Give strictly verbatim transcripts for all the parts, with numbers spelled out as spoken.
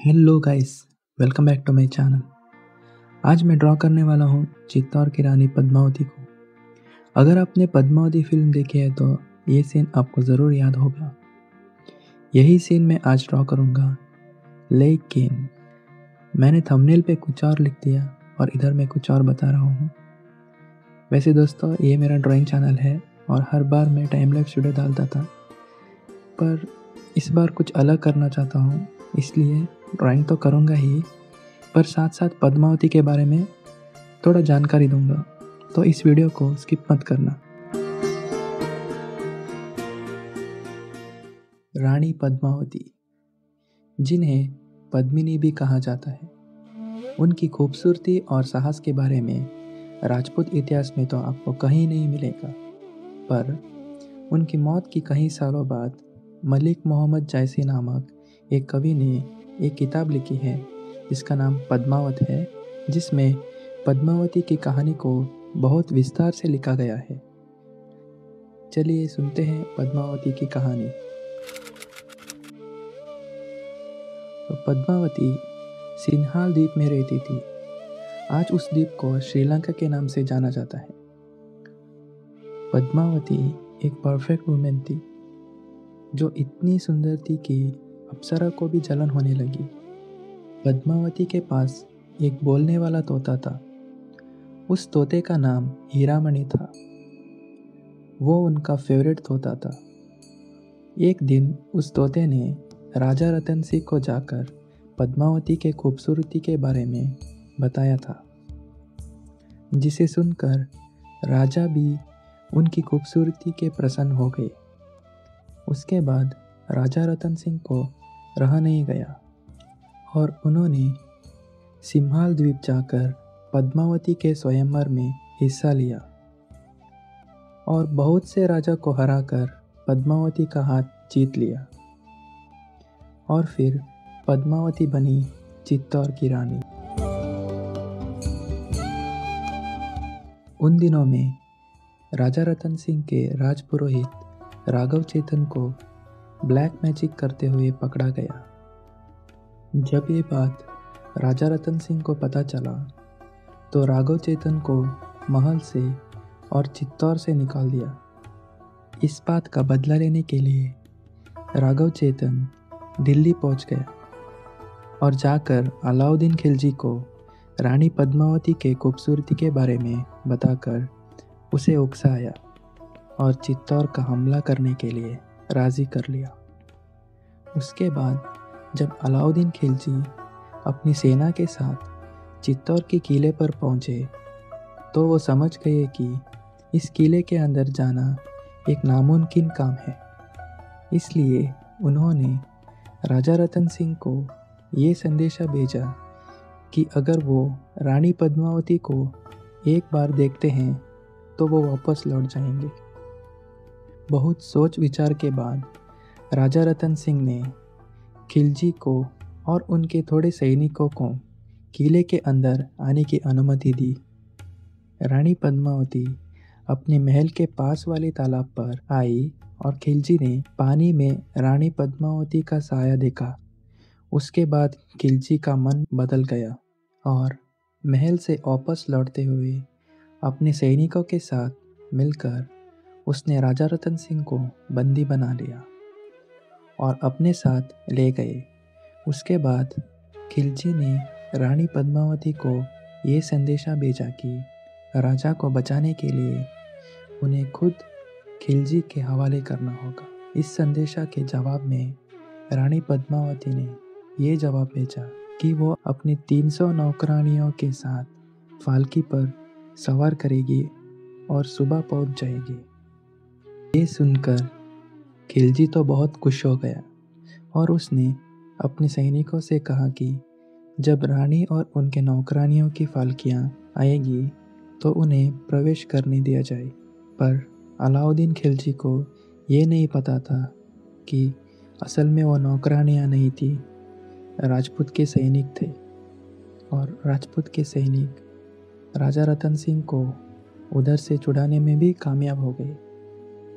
Hello guys, welcome back to my channel. आज मैं draw करने वाला हूँ चित्तौड़ की रानी पद्मावती को। अगर आपने पद्मावती फिल्म देखी है तो ये सीन आपको ज़रूर याद होगा। यही सीन मैं आज ड्रॉ करूँगा, लेकिन मैंने थंबनेल पे कुछ और लिख दिया और इधर मैं कुछ और बता रहा हूँ। वैसे दोस्तों, ये मेरा ड्राइंग चैनल है और हर बार मैं टाइम लैप्स वीडियो डालता था, पर इस बार कुछ अलग करना चाहता हूँ, इसलिए ड्राइंग तो करूँगा ही, पर साथ साथ पद्मावती के बारे में थोड़ा जानकारी दूंगा। तो इस वीडियो को स्किप मत करना। रानी पद्मावती, जिन्हें पद्मिनी भी कहा जाता है, उनकी खूबसूरती और साहस के बारे में राजपूत इतिहास में तो आपको कहीं नहीं मिलेगा। पर उनकी मौत की कई सालों बाद मलिक मोहम्मद जायसी नामक एक कवि ने एक किताब लिखी है जिसका नाम पद्मावत है, जिसमें पद्मावती की कहानी को बहुत विस्तार से लिखा गया है। चलिए सुनते हैं पद्मावती की कहानी। तो पद्मावती सिन्हाल द्वीप में रहती थी। आज उस द्वीप को श्रीलंका के नाम से जाना जाता है। पद्मावती एक परफेक्ट वुमेन थी, जो इतनी सुंदर थी कि अप्सरा को भी जलन होने लगी। पद्मावती के पास एक बोलने वाला तोता था। उस तोते का नाम हीरामणि था। वो उनका फेवरेट तोता था। एक दिन उस तोते ने राजा रतन सिंह को जाकर पद्मावती के खूबसूरती के बारे में बताया था, जिसे सुनकर राजा भी उनकी खूबसूरती के प्रसन्न हो गए। उसके बाद राजा रतन सिंह को रहा नहीं गया और उन्होंने सिम्हाल द्वीप जाकर पद्मावती के स्वयंवर में हिस्सा लिया और बहुत से राजा को हराकर पद्मावती का हाथ जीत लिया और फिर पद्मावती बनी चित्तौड़ की रानी। उन दिनों में राजा रतन सिंह के राजपुरोहित राघव चेतन को ब्लैक मैजिक करते हुए पकड़ा गया। जब ये बात राजा रतन सिंह को पता चला तो राघव चेतन को महल से और चित्तौड़ से निकाल दिया। इस बात का बदला लेने के लिए राघव चेतन दिल्ली पहुंच गया और जाकर अलाउद्दीन खिलजी को रानी पद्मावती के खूबसूरती के बारे में बताकर उसे उकसाया और चित्तौड़ का हमला करने के लिए राज़ी कर लिया। उसके बाद जब अलाउद्दीन खिलजी अपनी सेना के साथ चित्तौड़ के किले पर पहुंचे तो वो समझ गए कि इस किले के अंदर जाना एक नामुमकिन काम है। इसलिए उन्होंने राजा रतन सिंह को ये संदेशा भेजा कि अगर वो रानी पद्मावती को एक बार देखते हैं तो वो वापस लौट जाएंगे। बहुत सोच विचार के बाद राजा रतन सिंह ने खिलजी को और उनके थोड़े सैनिकों को किले के अंदर आने की अनुमति दी। रानी पद्मावती अपने महल के पास वाले तालाब पर आई और खिलजी ने पानी में रानी पद्मावती का साया देखा। उसके बाद खिलजी का मन बदल गया और महल से वापस लौटते हुए अपने सैनिकों के साथ मिलकर उसने राजा रतन सिंह को बंदी बना लिया और अपने साथ ले गए। उसके बाद खिलजी ने रानी पद्मावती को ये संदेशा भेजा कि राजा को बचाने के लिए उन्हें खुद खिलजी के हवाले करना होगा। इस संदेशा के जवाब में रानी पद्मावती ने ये जवाब भेजा कि वो अपनी तीन सौ नौकरानियों के साथ पालकी पर सवार करेगी और सुबह पहुंच जाएगी। ये सुनकर खिलजी तो बहुत खुश हो गया और उसने अपने सैनिकों से कहा कि जब रानी और उनके नौकरानियों की पालकियां आएगी तो उन्हें प्रवेश करने दिया जाए। पर अलाउद्दीन खिलजी को ये नहीं पता था कि असल में वो नौकरानियां नहीं थी, राजपूत के सैनिक थे और राजपूत के सैनिक राजा रतन सिंह को उधर से छुड़ाने में भी कामयाब हो गए।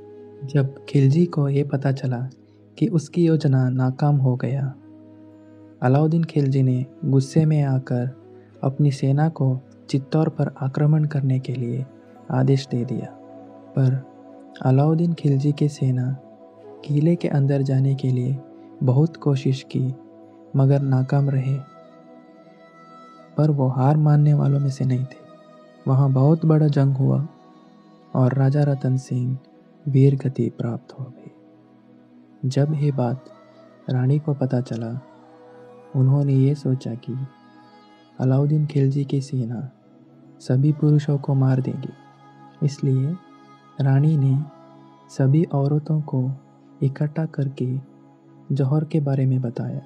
जब खिलजी को ये पता चला कि उसकी योजना नाकाम हो गया अलाउद्दीन खिलजी ने गुस्से में आकर अपनी सेना को चित्तौड़ पर आक्रमण करने के लिए आदेश दे दिया, पर अलाउद्दीन खिलजी की सेना किले के अंदर जाने के लिए बहुत कोशिश की मगर नाकाम रहे। पर वो हार मानने वालों में से नहीं थे। वहाँ बहुत बड़ा जंग हुआ और राजा रतन सिंह वीर गति प्राप्त हो गई। जब ये बात रानी को पता चला, उन्होंने ये सोचा कि अलाउद्दीन खिलजी की सेना सभी पुरुषों को मार देगी, इसलिए रानी ने सभी औरतों को इकट्ठा करके जौहर के बारे में बताया।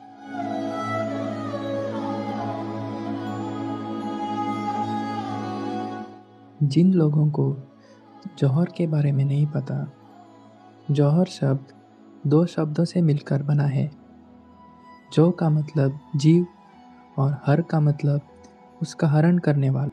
जिन लोगों को जौहर के बारे में नहीं पता, जौहर शब्द दो शब्दों से मिलकर बना है। जो का मतलब जीव और हर का मतलब उसका हरण करने वाला।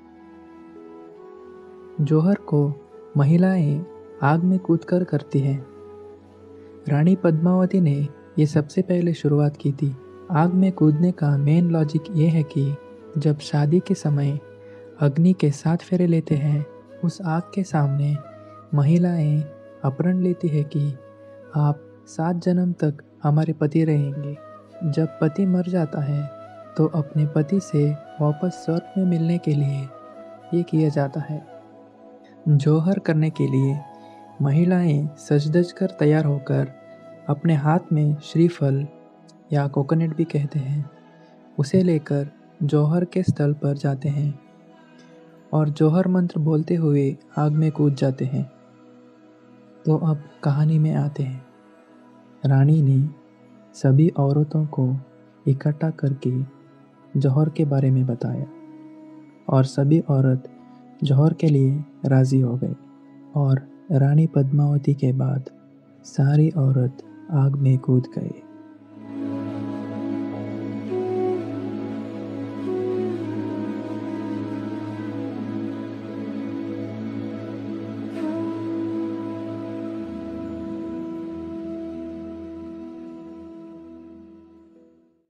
जौहर को महिलाएं आग में कूदकर करती हैं। रानी पद्मावती ने ये सबसे पहले शुरुआत की थी। आग में कूदने का मेन लॉजिक ये है कि जब शादी के समय अग्नि के सात फेरे लेते हैं, उस आग के सामने महिलाएं अप्रण लेती है कि आप सात जन्म तक हमारे पति रहेंगे। जब पति मर जाता है तो अपने पति से वापस स्वर्ग में मिलने के लिए ये किया जाता है। जौहर करने के लिए महिलाएं सज-धज कर तैयार होकर अपने हाथ में श्रीफल या कोकोनट भी कहते हैं, उसे लेकर जौहर के स्थल पर जाते हैं और जौहर मंत्र बोलते हुए आग में कूद जाते हैं। तो अब कहानी में आते हैं। रानी ने सभी औरतों को इकट्ठा करके जौहर के बारे में बताया और सभी औरत जौहर के लिए राज़ी हो गई और रानी पद्मावती के बाद सारी औरत आग में कूद गए।